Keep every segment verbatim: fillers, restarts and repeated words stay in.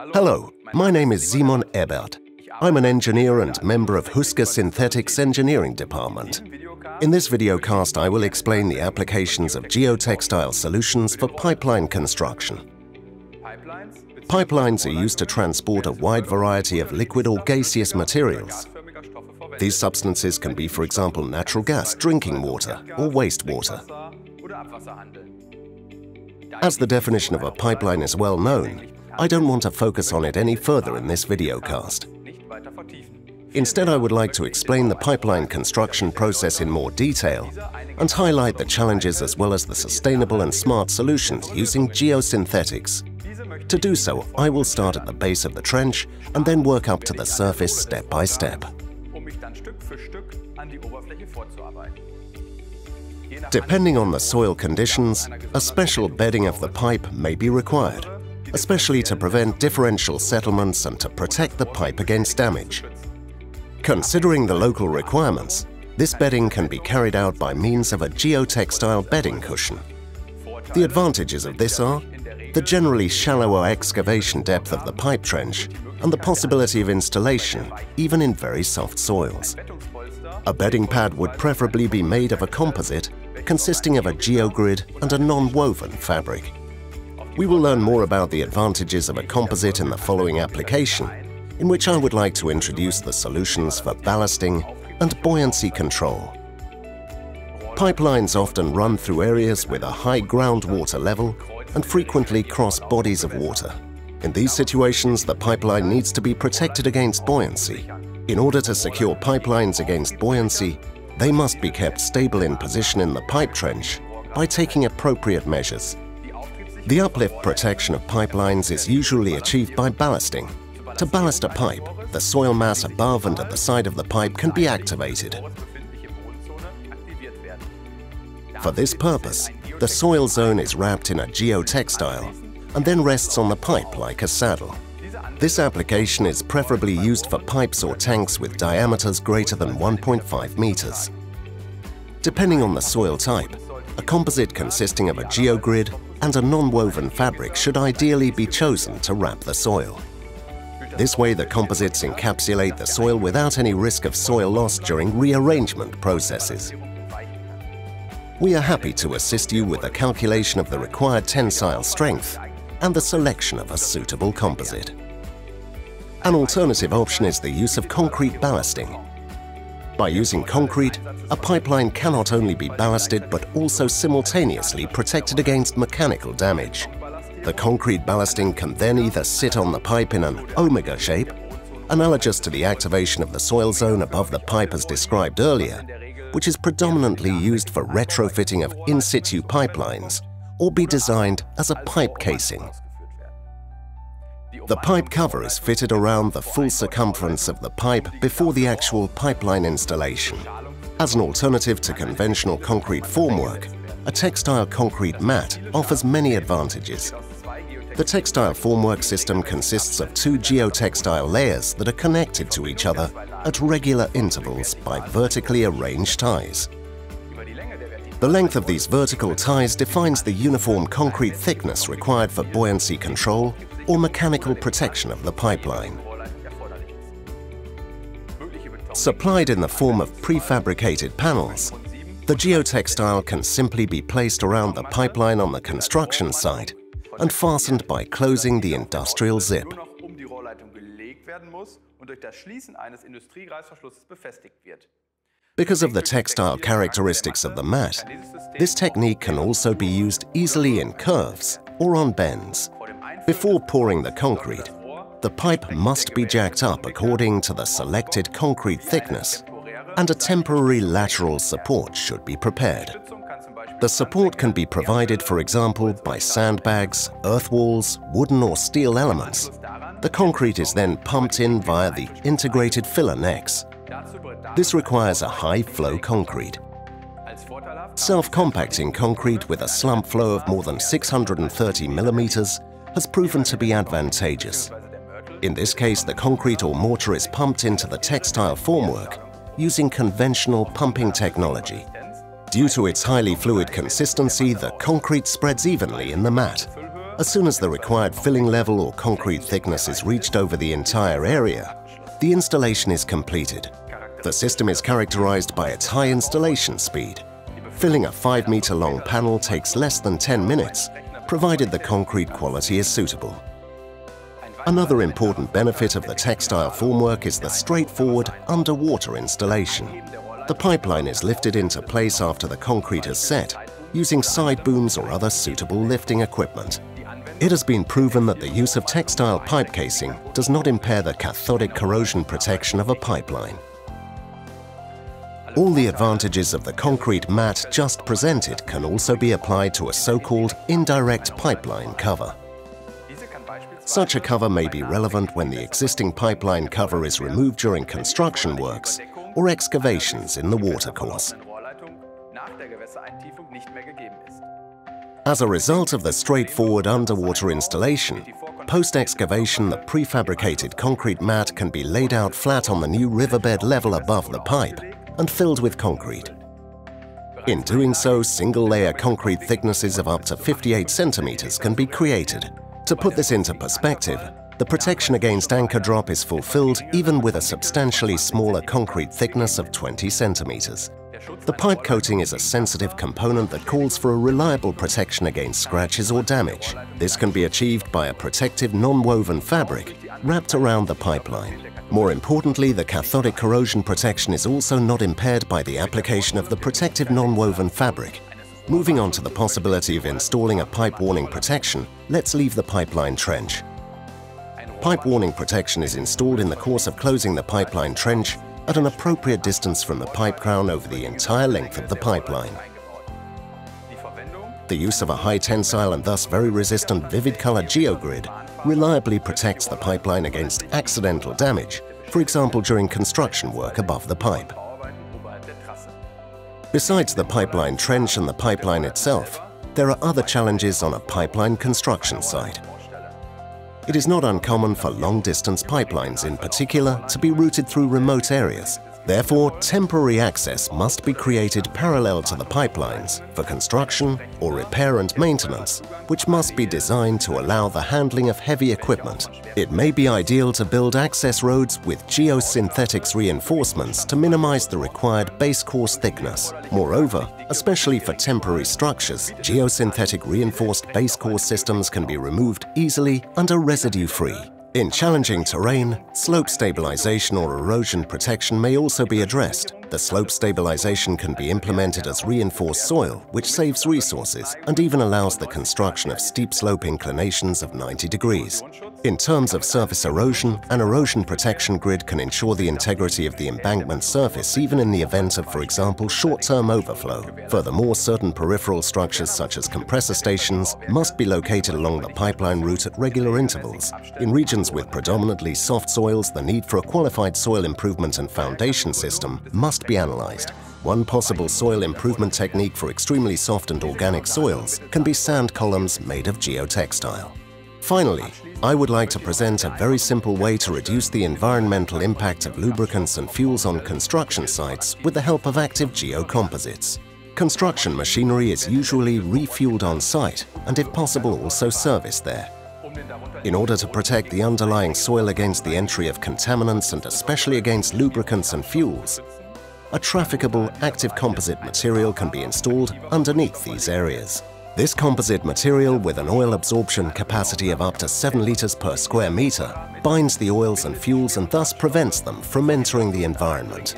Hello, my name is Simon Ebert. I'm an engineer and member of Husker Synthetics Engineering Department. In this videocast, I will explain the applications of geotextile solutions for pipeline construction. Pipelines are used to transport a wide variety of liquid or gaseous materials. These substances can be, for example, natural gas, drinking water, or wastewater. As the definition of a pipeline is well known, I don't want to focus on it any further in this videocast. Instead, I would like to explain the pipeline construction process in more detail and highlight the challenges as well as the sustainable and smart solutions using geosynthetics. To do so, I will start at the base of the trench and then work up to the surface step by step. Depending on the soil conditions, a special bedding of the pipe may be required, especially to prevent differential settlements and to protect the pipe against damage. Considering the local requirements, this bedding can be carried out by means of a geotextile bedding cushion. The advantages of this are the generally shallower excavation depth of the pipe trench and the possibility of installation even in very soft soils. A bedding pad would preferably be made of a composite consisting of a geogrid and a non-woven fabric. We will learn more about the advantages of a composite in the following application, in which I would like to introduce the solutions for ballasting and buoyancy control. Pipelines often run through areas with a high groundwater level and frequently cross bodies of water. In these situations, the pipeline needs to be protected against buoyancy. In order to secure pipelines against buoyancy, they must be kept stable in position in the pipe trench by taking appropriate measures. The uplift protection of pipelines is usually achieved by ballasting. To ballast a pipe, the soil mass above and at the side of the pipe can be activated. For this purpose, the soil zone is wrapped in a geotextile and then rests on the pipe like a saddle. This application is preferably used for pipes or tanks with diameters greater than one point five meters. Depending on the soil type, a composite consisting of a geogrid and a non-woven fabric should ideally be chosen to wrap the soil. This way, the composites encapsulate the soil without any risk of soil loss during rearrangement processes. We are happy to assist you with the calculation of the required tensile strength and the selection of a suitable composite. An alternative option is the use of concrete ballasting. By using concrete, a pipeline cannot only be ballasted but also simultaneously protected against mechanical damage. The concrete ballasting can then either sit on the pipe in an omega shape, analogous to the activation of the soil zone above the pipe as described earlier, which is predominantly used for retrofitting of in-situ pipelines, or be designed as a pipe casing. The pipe cover is fitted around the full circumference of the pipe before the actual pipeline installation. As an alternative to conventional concrete formwork, a textile concrete mat offers many advantages. The textile formwork system consists of two geotextile layers that are connected to each other at regular intervals by vertically arranged ties. The length of these vertical ties defines the uniform concrete thickness required for buoyancy control or mechanical protection of the pipeline. Supplied in the form of prefabricated panels, the geotextile can simply be placed around the pipeline on the construction site and fastened by closing the industrial zip. Because of the textile characteristics of the mat, this technique can also be used easily in curves or on bends. Before pouring the concrete, the pipe must be jacked up according to the selected concrete thickness, and a temporary lateral support should be prepared. The support can be provided, for example, by sandbags, earth walls, wooden or steel elements. The concrete is then pumped in via the integrated filler necks. This requires a high-flow concrete. Self-compacting concrete with a slump flow of more than six hundred thirty millimeters has proven to be advantageous. In this case, the concrete or mortar is pumped into the textile formwork using conventional pumping technology. Due to its highly fluid consistency, the concrete spreads evenly in the mat. As soon as the required filling level or concrete thickness is reached over the entire area, the installation is completed. The system is characterized by its high installation speed. Filling a five meter long panel takes less than ten minutes, provided the concrete quality is suitable. Another important benefit of the textile formwork is the straightforward underwater installation. The pipeline is lifted into place after the concrete is set, using side booms or other suitable lifting equipment. It has been proven that the use of textile pipe casing does not impair the cathodic corrosion protection of a pipeline. All the advantages of the concrete mat just presented can also be applied to a so-called indirect pipeline cover. Such a cover may be relevant when the existing pipeline cover is removed during construction works or excavations in the watercourse. As a result of the straightforward underwater installation, post-excavation the prefabricated concrete mat can be laid out flat on the new riverbed level above the pipe and filled with concrete. In doing so, single-layer concrete thicknesses of up to fifty-eight centimeters can be created. To put this into perspective, the protection against anchor drop is fulfilled even with a substantially smaller concrete thickness of twenty centimeters. The pipe coating is a sensitive component that calls for a reliable protection against scratches or damage. This can be achieved by a protective non-woven fabric wrapped around the pipeline. More importantly, the cathodic corrosion protection is also not impaired by the application of the protective non-woven fabric. Moving on to the possibility of installing a pipe warning protection, let's leave the pipeline trench. Pipe warning protection is installed in the course of closing the pipeline trench at an appropriate distance from the pipe crown over the entire length of the pipeline. The use of a high tensile and thus very resistant vivid color geogrid reliably protects the pipeline against accidental damage, for example during construction work above the pipe. Besides the pipeline trench and the pipeline itself, there are other challenges on a pipeline construction site. It is not uncommon for long-distance pipelines in particular to be routed through remote areas. Therefore, temporary access must be created parallel to the pipelines for construction or repair and maintenance, which must be designed to allow the handling of heavy equipment. It may be ideal to build access roads with geosynthetics reinforcements to minimize the required base course thickness. Moreover, especially for temporary structures, geosynthetic reinforced base course systems can be removed easily and are residue-free. In challenging terrain, slope stabilization or erosion protection may also be addressed. The slope stabilization can be implemented as reinforced soil, which saves resources and even allows the construction of steep slope inclinations of ninety degrees. In terms of surface erosion, an erosion protection grid can ensure the integrity of the embankment surface even in the event of, for example, short-term overflow. Furthermore, certain peripheral structures such as compressor stations must be located along the pipeline route at regular intervals. In regions with predominantly soft soils, the need for a qualified soil improvement and foundation system must be analyzed. One possible soil improvement technique for extremely soft and organic soils can be sand columns made of geotextile. Finally, I would like to present a very simple way to reduce the environmental impact of lubricants and fuels on construction sites with the help of active geocomposites. Construction machinery is usually refueled on site and, if possible, also serviced there. In order to protect the underlying soil against the entry of contaminants and especially against lubricants and fuels, a trafficable active composite material can be installed underneath these areas. This composite material, with an oil absorption capacity of up to seven liters per square meter, binds the oils and fuels and thus prevents them from entering the environment.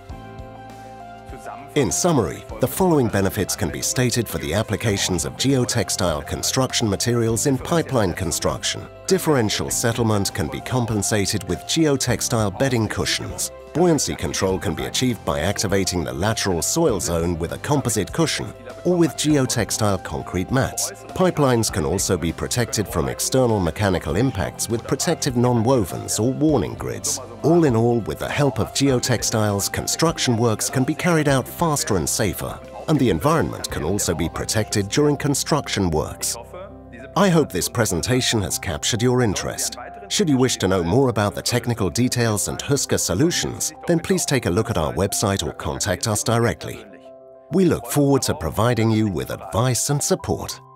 In summary, the following benefits can be stated for the applications of geotextile construction materials in pipeline construction. Differential settlement can be compensated with geotextile bedding cushions. Buoyancy control can be achieved by activating the lateral soil zone with a composite cushion or with geotextile concrete mats. Pipelines can also be protected from external mechanical impacts with protective non-wovens or warning grids. All in all, with the help of geotextiles, construction works can be carried out faster and safer, and the environment can also be protected during construction works. I hope this presentation has captured your interest. Should you wish to know more about the technical details and Husker solutions, then please take a look at our website or contact us directly. We look forward to providing you with advice and support.